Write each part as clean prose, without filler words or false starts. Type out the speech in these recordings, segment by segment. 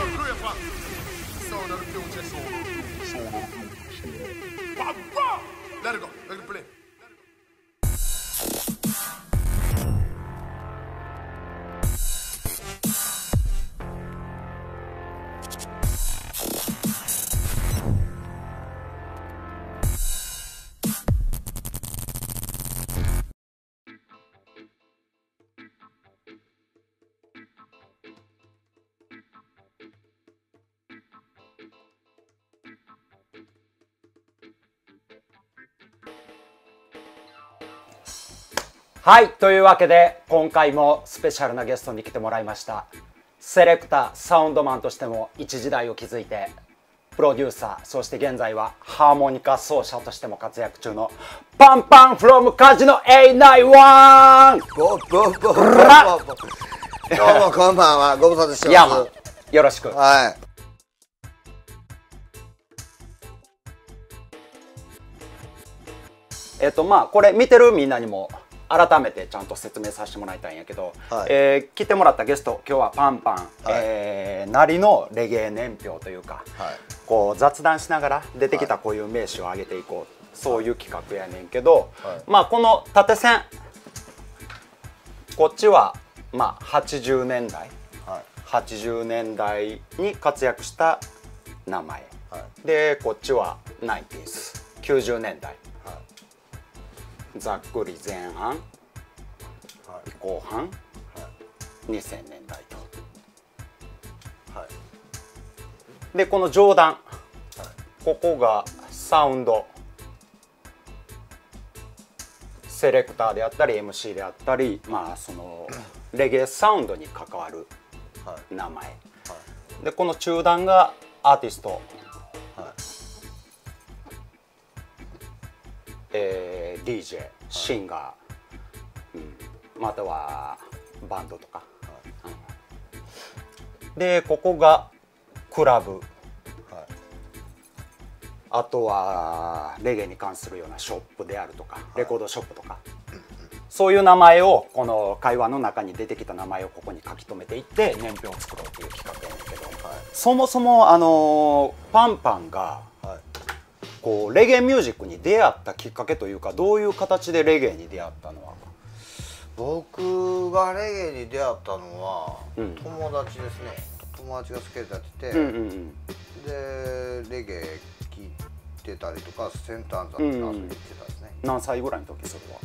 Let it go. Let it play. はい、というわけで今回もスペシャルなゲストに来てもらいました。セレクター、サウンドマンとしても一時代を築いて、プロデューサー、そして現在はハーモニカ奏者としても活躍中のパンパンフロムカジノ A91。 どうもこんばんは、ご無沙汰してます。 いや、よろしく。 はい。 これ見てるみんなにも改めてちゃんと説明させてもらいたいんやけど、はい、来てもらったゲスト、今日はパンパン、はい、なりのレゲエ年表というか、はい、こう雑談しながら出てきたこういう名詞を上げていこう、そういう企画やねんけど、はい、この縦線、こっちは80年代、はい、80年代に活躍した名前、はい、でこっちは 90s、90年代。ざっくり前半、はい、後半、はい、2000年代と、はい、でこの上段、はい、ここがサウンド、セレクターであったり MC であったり、そのレゲエサウンドに関わる名前、はいはい、でこの中段がアーティスト、DJ、シンガー、またはバンドとか、でここがクラブ、あとはレゲエに関するようなショップであるとか、レコードショップとか、そういう名前をこの会話の中に出てきた名前をここに書き留めていって年表を作ろうという企画なんだけど、そもそもパンパンがこうレゲエミュージックに出会ったきっかけというか、どういう形でレゲエに出会ったのは？ 僕がレゲエに出会ったのは、友達ですね。友達がスケートやってて、でレゲエ聴いてたりとか、センターンズ遊びに行ってたんですね。 何歳ぐらいの時それは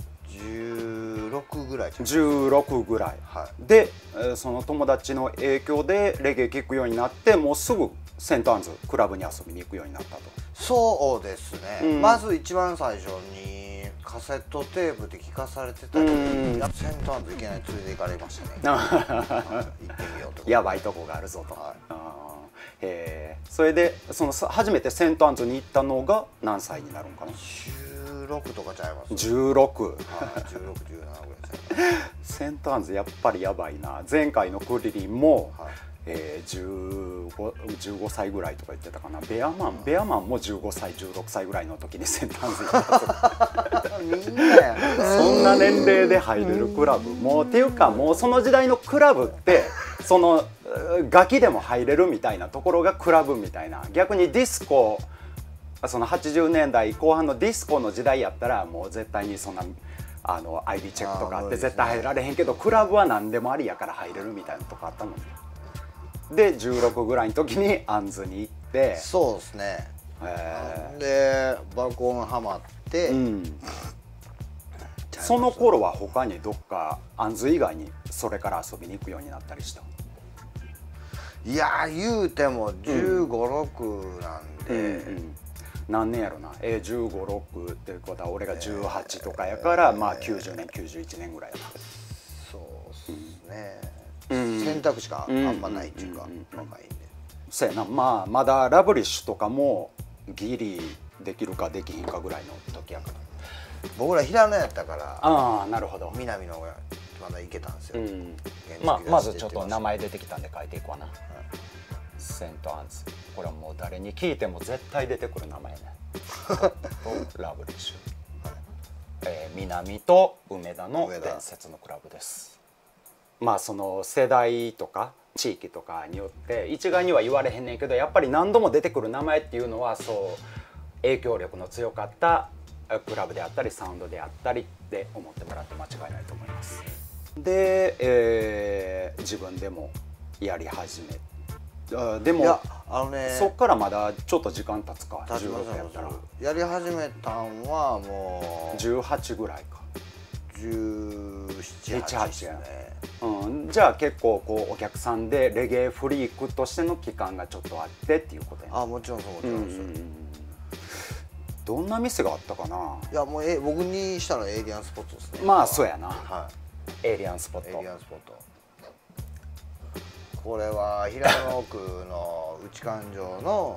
？16ぐらい。 16ぐらい、はい、で、その友達の影響でレゲエ聴くようになって、もうすぐセントアンズクラブに遊びに行くようになったと。 そうですね、まず一番最初にカセットテープで聴かされてた時に、セントアンズいきなり連れて行かれましたね。行ってみようと。 やばいとこがあるぞと。それで初めてセントアンズに行ったのが何歳になるんかな ？16とかちゃいます？ 16、16、17ぐらいですね。 セントアンズやっぱりやばいな。前回のクリリンも、15歳ぐらいとか言ってたかな。ベアマンも15歳16歳ぐらいの時にセントアンズに行ったみんなやそんな年齢で入れるクラブもっていうか、もうその時代のクラブってそのガキでも入れるみたいなところがクラブみたいな。逆にディスコ、その80年代後半のディスコの時代やったらもう絶対にそんなID チェックとかあって絶対入られへんけど、クラブは何でもありやから入れるみたいなとこあったのに。で16ぐらいの時にアンズに行って。 そうですね。でバコンハマって、 その頃は他にどっかアンズ以外にそれから遊びに行くようになったりした？ いや言うても15、6なんで、 何年やろな。15、6っていうことは俺が18とかやから、90年91年ぐらいやな。 そうっすね。選択肢があんまないっていうか、若いんで。 そうやな。まだラブリッシュとかもギリできるかできひんかぐらいの時やから。 僕ら平野やったから。 ああ、なるほど。 南の方がまだ行けたんですよ。 まずちょっと名前出てきたんで書いていこうな。セントアンズ、これはもう誰に聞いても絶対出てくる名前ね。とラブリッシュ、南と梅田の伝説のクラブです。その世代とか地域とかによって一概には言われへんねんけど、やっぱり何度も出てくる名前っていうのはそう影響力の強かったクラブであったりサウンドであったりって思ってもらって間違いないと思います。で、自分でもやり始めでもそっからまだちょっと時間経つか。16やったらやり始めたんはもう 18ぐらいか。 17、18ですね。 じゃあ結構こうお客さんでレゲエフリークとしての期間がちょっとあってっていうことやね。 もちろんそう、もちろんそう。 どんな店があったかな。 いやもう僕にしたらエイリアンスポットですね。 まあそうやな、 はエイリアンスポッい、エト。 イリアンスポット。これは平野区の内環状の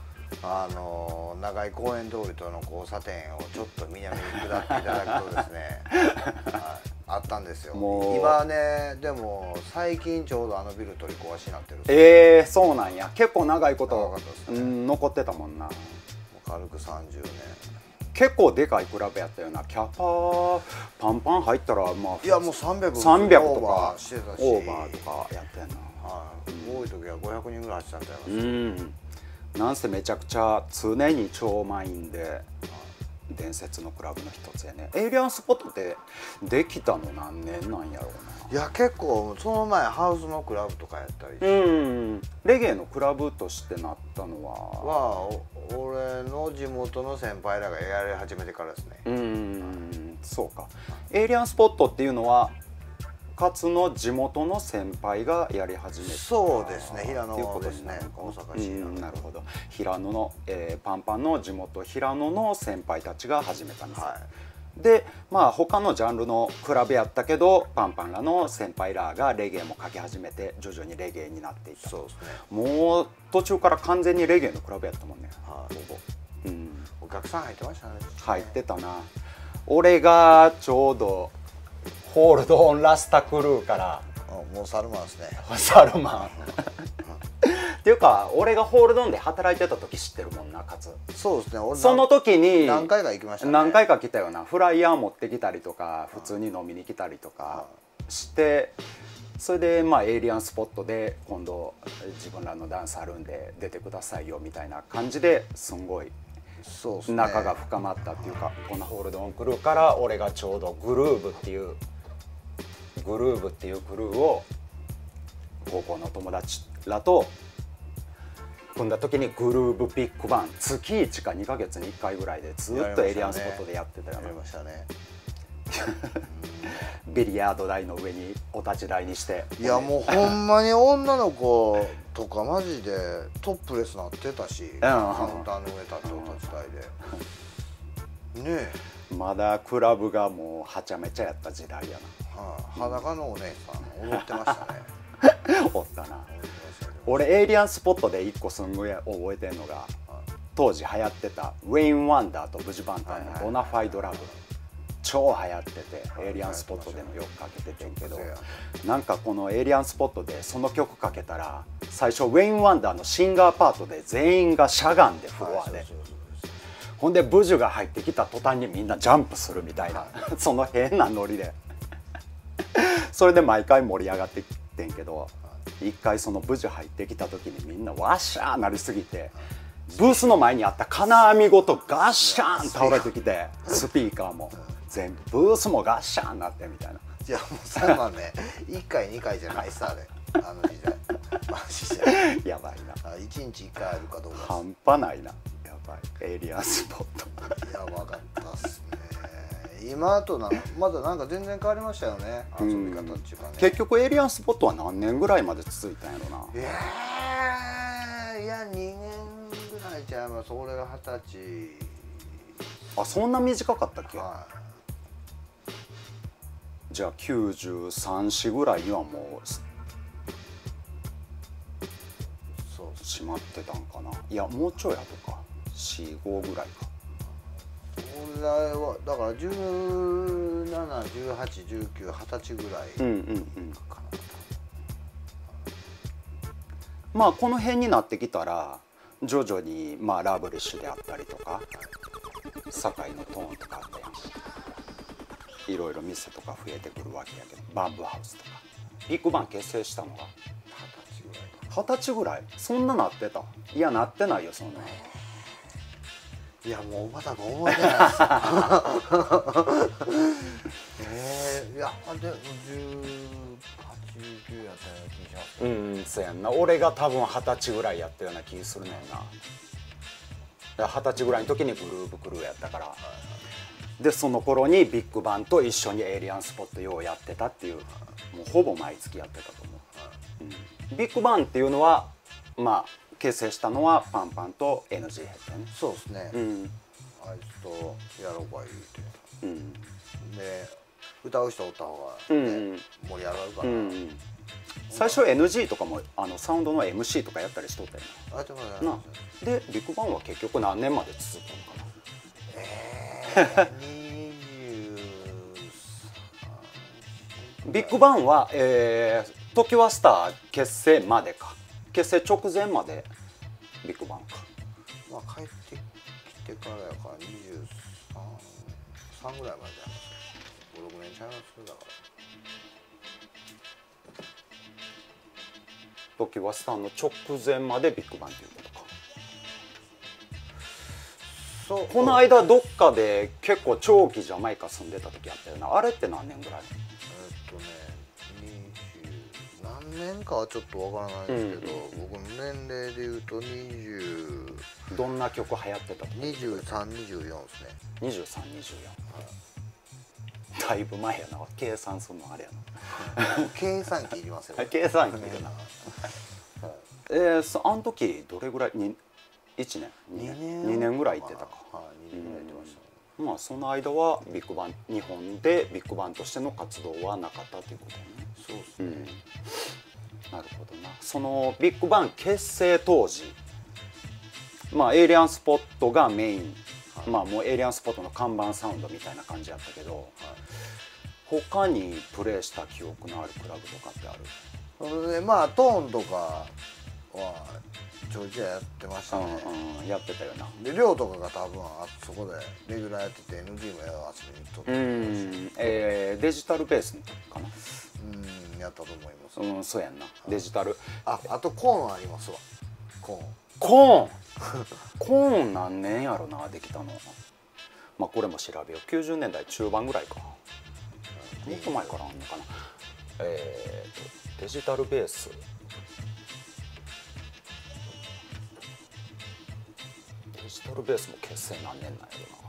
長井公園通りとの交差点をちょっと南に下っていただくとですね、あったんですよ。今ね、でも最近ちょうどあのビル取り壊しになってる。 そうなんや。結構長いことね、 残ってたもんな。もう軽く30年。 結構でかいクラブやったよな。キャパパンパン入ったらまあいやもう300 とかしてたし、 オーバーとかやったよな。 多い時は500人ぐらい入ってたんちゃいます。 なんせめちゃくちゃ常に超満員で伝説のクラブの一つやね。エイリアンスポットってできたの何年なんやろうな。 いや結構その前ハウスのクラブとかやったりして、 レゲエのクラブとしてなったのは俺の地元の先輩らがやり始めてからですね。 そうか。エイリアンスポットっていうのは勝の地元の先輩がやり始めた。 そうですね、平野ですね、大阪市。 なるほど。平野の、パンパンの地元平野の先輩たちが始めたんです。でまあ他のジャンルのクラブやったけどパンパンらの先輩らがレゲエも書き始めて徐々にレゲエになっていった。 そうですね。 もう途中から完全にレゲエのクラブやったもんね。 お客さん入ってましたね。 入ってたな。俺がちょうどホールドオンラスタクルーからもうサルマンですね。 サルマンっていうか俺がホールドオンで働いてた時知ってるもんな。勝。 そうですね。俺その時に何回か行きましたね。 何回か来たよな。フライヤー持ってきたりとか普通に飲みに来たりとかして、それでまあエイリアンスポットで今度自分らのダンスあるんで出てくださいよみたいな感じですんごい仲が深まったっていうか、このホールドオンクルーから俺がちょうどグルーブっていうクルーを高校の友達らと組んだ時にグルーブビッグバン月1か2ヶ月に1回ぐらいでずっとエイリアンスポットでやってたよな。 やりましたね。 ビリヤード台の上にお立ち台にして。 いやもうほんまに女の子とかマジでトップレスなってたし、カウンターの上立ってお立ち台でねえ。まだクラブがもうはちゃめちゃやった時代やな。裸のお姉さん踊ってましたね。 おったな。俺エイリアンスポットで1個すんごい覚えてんのが、当時流行ってたウェイン・ワンダーとブジバンタンのボナファイドラブ超流行っててエイリアンスポットでもよくかけててんけど、なんかこのエイリアンスポットでその曲かけたら最初ウェイン・ワンダーのシンガーパートで全員がしゃがんでフロアで、ほんでブジュが入ってきた途端にみんなジャンプするみたいなその変なノリでそれで毎回盛り上がってきてんけど、一回そのブジュ入ってきた時にみんなワッシャーなりすぎてブースの前にあった金網ごとガッシャーン倒れてきて、スピーカーも全部ブースもガッシャーンなってみたいな。 いやもうそんなんね1回2回じゃないさあれ、あの時代マジでやばいな。 1日1回あるかどうか半端ないな。やばい。エイリアンスポットやばかったっすね。今とまだなんか全然変わりましたよね、遊び方っていうかね。 結局エイリアンスポットは何年ぐらいまで続いたんやろな。 いや2年ぐらいちゃいます。俺が20歳。 あ、そんな短かったっけ。じゃあ93、4ぐらいにはもう閉まってたんかな。いやもうちょい後か、4、5ぐらいか。 俺はだから17、18、19、20歳ぐらいかな。 まあこの辺になってきたら徐々にまあラブリッシュであったりとか堺のトーンとかあっていろいろ店とか増えてくるわけやけど、バンブーハウスとかビッグバン結成したのが 20歳ぐらいそんななってた？いやなってないよそんな。 いやもうまだ覚えてないですいやでも18、19やったような気がします。 うんそうやんな。俺が多分20歳ぐらいやったような気するねんな。20歳ぐらいの時にグルーブクルーやったから、でその頃にビッグバンと一緒にエイリアンスポットようやってたっていう、もうほぼ毎月やってたと思う。ビッグバンっていうのはまあ結成したのはパンパンと NG ヘッドね。 そうですね、あいつとやろうか言うて、で歌う人おった方が、ね盛り上がるから、 最初 NG とかもサウンドの MC とかやったりしとったよな。でビッグバンは結局何年まで続くのかな。ビッグバンはトキワスター結成までか、結成直前までビッグバンか。 まあ帰ってきてからやから23ぐらいまでじゃないですか。5、6年ちゃいますだから。 トキワスターの直前までビッグバンっていうことか。そうこの間どっかで結構長期ジャマイカ住んでた時あったよな。あれって何年ぐらい？ 何年かはちょっとわからないんですけど、僕の年齢でいうとどんな曲流行ってた時 23、24ですね。 23、24、だいぶ前やな。計算するのあれやな。 計算機いりますよ。 計算機いるな。あの時どれぐらいに1年2年ぐらい行ってたか。 2年ぐらい行ってました。 まあその間はビッグバン、日本でビッグバンとしての活動はなかったということね。 そうですね。 なるほどな。そのビッグバン結成当時、まあエイリアンスポットがメイン、まあもうエイリアンスポットの看板サウンドみたいな感じやったけど、他にプレイした記憶のあるクラブとかってある？ それでまあトーンとかはちょいちょいやってましたね。 やってたよな。 で寮とかが多分そこでレギュラーやってて NG も遊びに行っとったデジタルベースの時かな。 やったと思います。 そうやんな。デジタル。 あとコーンありますわ。コーン何年やろなできたの。まあこれも調べよう。90年代中盤ぐらいか。もっと前からあんのかな。デジタルベース。デジタルベースも結成何年なんや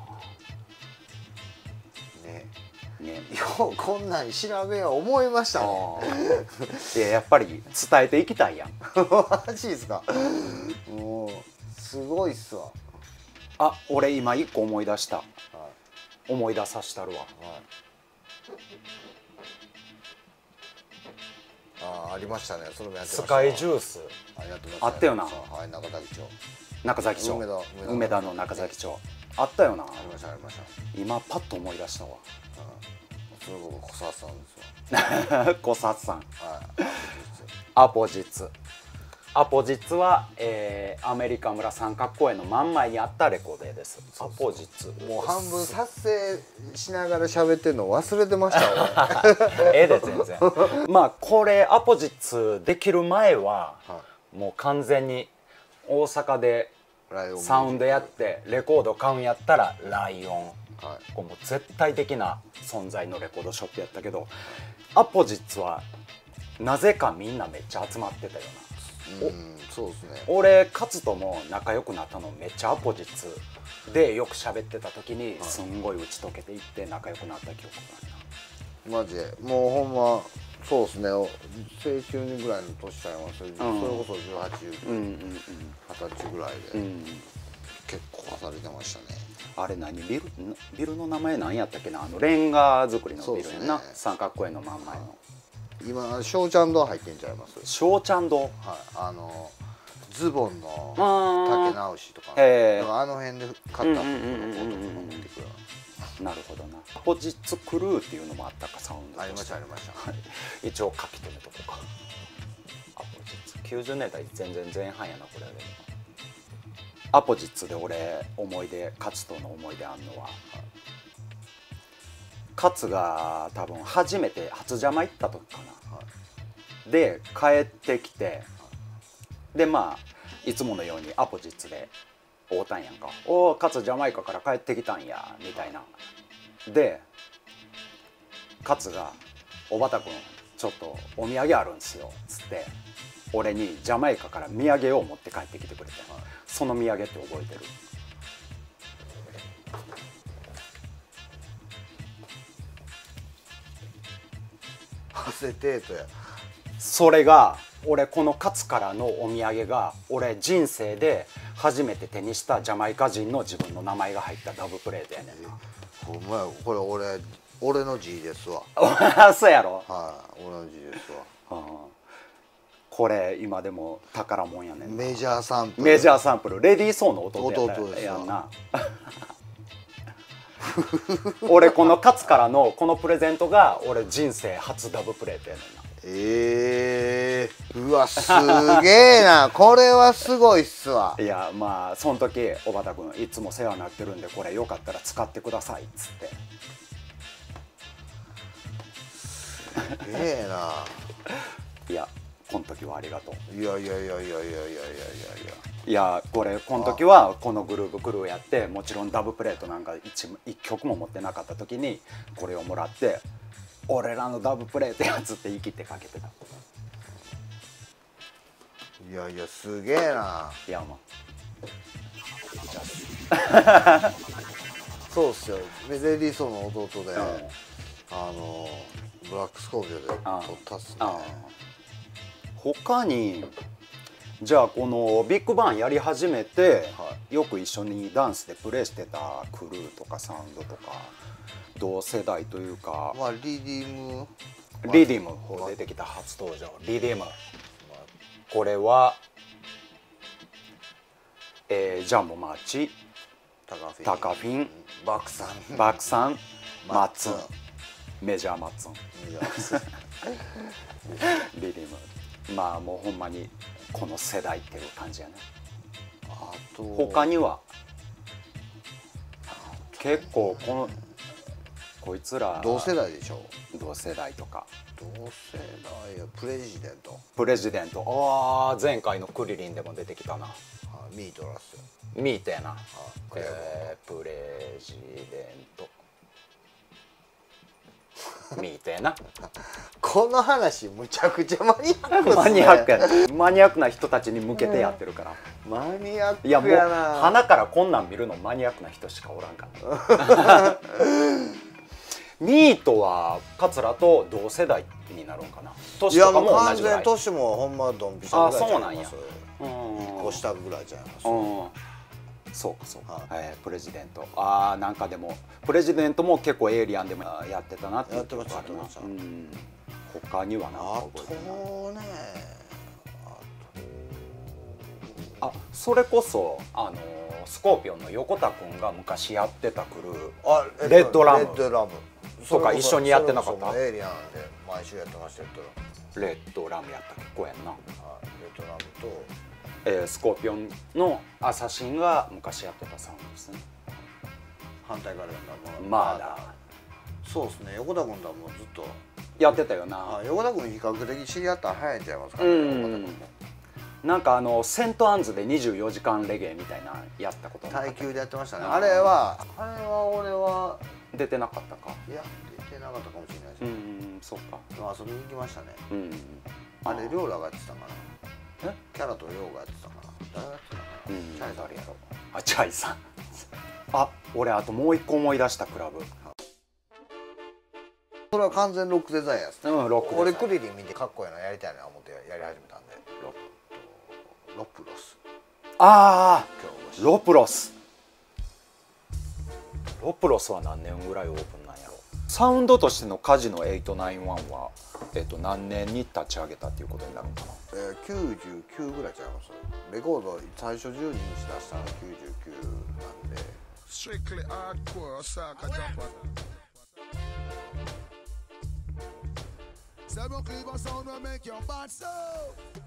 ろな。 ね、ようこんなん調べよう思いましたね。 いややっぱり伝えていきたいやん。 マジですか。もうすごいっすわ。 あ、俺今一個思い出した。思い出さしたるわ。 ありましたね。それもやってました。 スカイジュースあったよな。 はい、中崎町。 中崎町。梅田の中崎町。あったよな。 ありましたありました。 今パッと思い出したわ。 それ僕小札さんですわ。小札さん。アポジツ。アポジツは、アメリカ村三角公園の真ん前にあったレコードです。アポジツ。 もう半分撮影しながら喋ってるの忘れてましたわ。 ええで全然。まあこれアポジツできる前は、もう完全に大阪でサウンドやってレコード買うんやったらライオン。これもう絶対的な存在のレコードショップやったけど、アポジツはなぜかみんなめっちゃ集まってたよな。 そうですね。 俺勝とも仲良くなったのめっちゃアポジツでよく喋ってた時にすんごい打ち解けていって仲良くなった記憶があるな。 マジでもうほんまそうですね。青春ぐらいの年ちゃいます。それこそ18、20歳ぐらいで結構されてましたね。 あれ何ビルの名前何やったっけな。レンガ造りのビルやな。三角公園の真ん前の。 今ショーちゃん堂入ってんちゃいます。 ショーちゃん堂。 はい、ズボンの丈直しとか、あの辺で買った服のコートとか持ってくる。 なるほどな。アポジツクルーっていうのもあったか。サウンドありましたありました。 一応書き留めとこうか。アポジツ90年代全然前半やなこれ。アポジツで俺思い出、勝との思い出あんのは、勝が多分初めて初ジャマ行った時かな、で帰ってきてでまあいつものようにアポジッツで会うたんやんか「おお勝ジャマイカから帰ってきたんや」みたいな。で勝が「小畑君ちょっとお土産あるんすよ」っつって俺にジャマイカから土産を持って帰ってきてくれて、その土産って覚えてる？ ハセテートや。 それが俺この勝からのお土産が俺人生で初めて手にしたジャマイカ人の自分の名前が入ったダブプレートやねんな。 ほんまや、これ俺の字ですわ。 そうやろ。 はい、俺の字ですわ。 これ今でも宝物やねんな。 メジャーサンプル。 メジャーサンプル。レディー・ソーの弟ですやんな。俺この勝からのこのプレゼントが俺人生初ダブプレートやねんな。 うわすげえな。これはすごいっすわ。 いやまあその時小畑君いつも世話になってるんでこれよかったら使ってくださいっつって。 すげえな。 いやこの時はありがとう。 いやいやこの時はこのグルーブクルーやってもちろんダブプレートなんか一曲も持ってなかった時にこれをもらって俺らのダブプレートやつって言い切ってかけてた。 いやすげえな。 いやまあそうっすよ。レディー・ソーの弟で、ブラックスコーピオで撮ったっすね。 他にじゃあこのビッグバンやり始めて、よく一緒にダンスでプレイしてたクルーとかサウンドとか同世代というか、 まあリディム出てきた初登場リディム、これは、ジャンボマーチ、タカフィン、 バクさん、 マッツン、メジャーマッツンリディム。まあもうほんまにこの世代っていう感じやね。 あと他には結構こいつら同世代でしょ。 同世代とか同世代やプレジデント。 ああ前回のクリリンでも出てきたな。 ミートラスミートやな。プレジデントミートやな。 この話むちゃくちゃマニアックっすね。 マニアックな人たちに向けてやってるから。 マニアックいやもうやな。 鼻からこんなん見るのマニアックな人しかおらんからミートは桂と同世代になるんかな。年とかも同じぐらい。 完全年もほんまドンピシャぐらいちゃいます。 そうなんや。 1個下ぐらいちゃいます。 そうか、プレジデント。なんかでもプレジデントも結構エイリアンでもやってたなっていうとこあるな。他にはな覚えてない。それこそスコーピオンの横田君が昔やってたクルーレッドラムとか一緒にやってなかった？ エイリアンで毎週やってましたよ。 レッドラムやったっけ？こうやんな。 レッドラムとスコーピオンのアサシンが昔やってたサウンドですね。 反対からまだそうですね。横田君とはもうずっとやってたよな。 横田君比較的知り合ったら早いんちゃいますかね。 なんかセントアンズで24時間レゲエみたいなやったこと耐久でやってましたね。あれは俺は出てなかったか。 いや出てなかったかもしれないです。 そうか。 遊びに行きましたね。あれ亮羅がやってたかな。キャラと亮がやってたかな。誰がやってたかな。 誰やろ。チャイさん。俺あともう一個思い出したクラブ。 それは完全ロックデザインやつ。 ロックデザイン。 俺クリリン見てかっこいいのやりたいな思ってやり始めたんで。ロプロス。 ロプロス。ロプロスは何年ぐらいオープンなんやろ。サウンドとしてのカジノ891は何年に立ち上げたっていうことになるのかな。 99ぐらいちゃいます。レコード最初12にし出したのが99なんで。 Strictly hardcore Osaka Japan. C'est mon clip en sound will make your bad soul.